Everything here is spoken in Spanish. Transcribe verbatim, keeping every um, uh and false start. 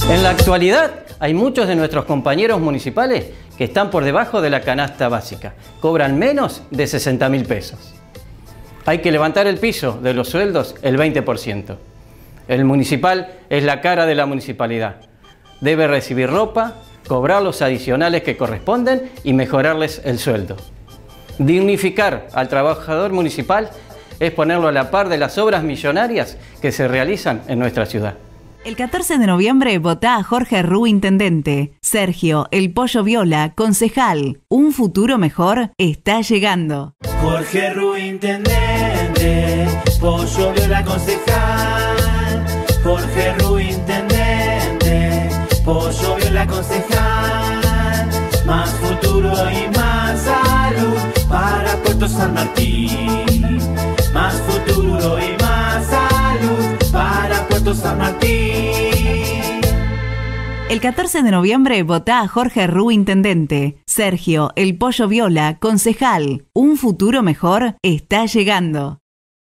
En la actualidad hay muchos de nuestros compañeros municipales que están por debajo de la canasta básica, cobran menos de sesenta mil pesos. Hay que levantar el piso de los sueldos el veinte por ciento. El municipal es la cara de la municipalidad. Debe recibir ropa, cobrar los adicionales que corresponden y mejorarles el sueldo. Dignificar al trabajador municipal es ponerlo a la par de las obras millonarias que se realizan en nuestra ciudad. El catorce de noviembre votá a Jorge Ru intendente. Sergio El Pollo Viola, concejal. Un futuro mejor está llegando. Jorge Ru intendente, Pollo Viola concejal. Jorge Ru intendente, Pollo Viola concejal. Más futuro y más salud para Puerto San Martín. Más futuro y más salud para Puerto San Martín. El catorce de noviembre votá a Jorge Ru intendente. Sergio El Pollo Viola, concejal. Un futuro mejor está llegando.